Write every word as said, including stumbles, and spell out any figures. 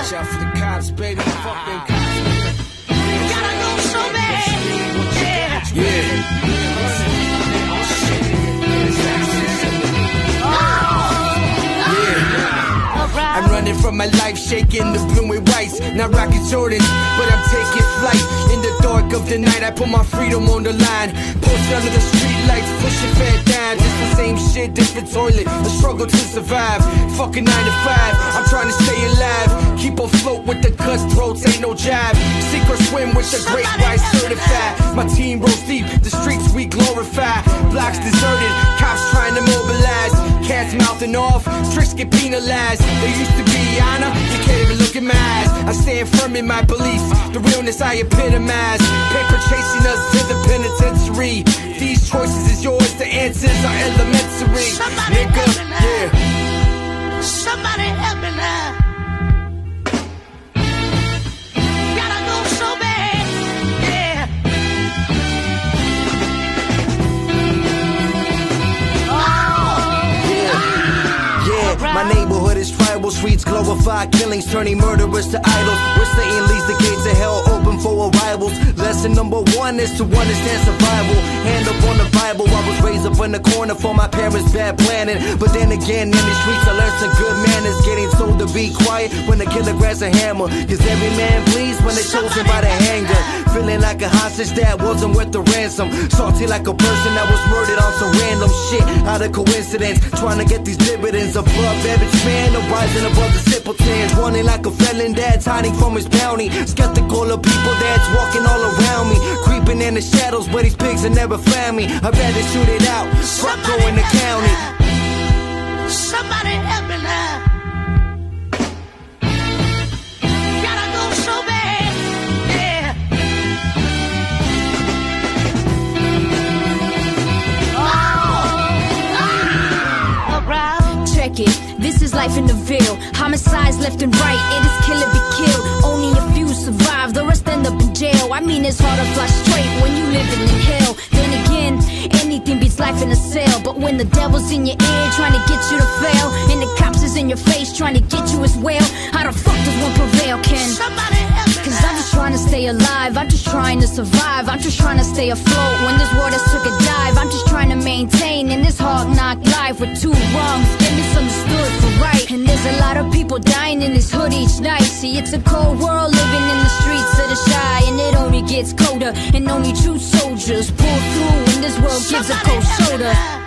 Watch out for the cops, baby. Fuck them cops. Gotta go so bad. Yeah. Yeah. I'm running from my life, shaking the blue and whites. Not rocking Jordans, but I'm taking flight. In the dark of the night, I put my freedom on the line. Posted under the street lights, pushing fat down. Just the same shit, different toilet. A struggle to survive. Fucking nine to five, I'm trying to stay alive. Keep afloat with the cutthroats, ain't no jive. Sink or swim with the great white certified. My team rolls deep, the streets we glorify. Blocks deserted, cops trying to mobilize. Cats mouthing off, tricks get penalized. There used to be honor, you can't even look in my eyes. I stand firm in my beliefs, the realness I epitomize. Paper chasing us to the penitentiary. These choices is yours, the answers are elementary. Somebody Nigga, help me now. yeah. Somebody help me now. Gotta go so bad. Yeah. My neighborhood is tribal, streets glorify killings, turning murderers to idols. Where Satan leads the gates of hell open for arrivals. Lesson number one is to understand survival. Hand up on the Bible, I was raised up in the corner for my parents' bad planning. But then again, in the streets I learned some good manners. Getting told to be quiet when the killer grabs a hammer. Cause every man bleeds when they're chosen by the hanger. Feeling like a hostage that wasn't worth the ransom. Salty like a person that was murdered on some random shit. Out of coincidence, trying to get these dividends above average man, or rising above the simpletons. Running like a felon that's hiding from his bounty. Skeptical of people that's walking all around me. Creeping in the shadows, but these pigs will never find me. I'd rather shoot it out, fuck going to county. Somebody help me now. Gotta go so bad. Yeah. Oh. Around. Check it. This is life in the Ville. Homicides left and right. It is kill or be killed. Only a few survive. The rest end up in jail. I mean, it's hard to fly straight when you living in hell. Then again, anything beats life in a cell. But when the devil's in your ear trying to get you to fail, and the cops is in your face trying to get you as well, how the fuck does one prevail, Ken? Somebody help me. Cause I'm just trying to stay alive. I'm just trying to survive. I'm just trying to stay afloat when this world has took a dive. I'm just trying to maintain in this hard knock life with two wrongs get misunderstood for right. And there's a lot of people dying in this hood each night. See, it's a cold world living in the streets of the shy, and it only gets colder, and only true soldiers pull through when this world gives a cold shoulder.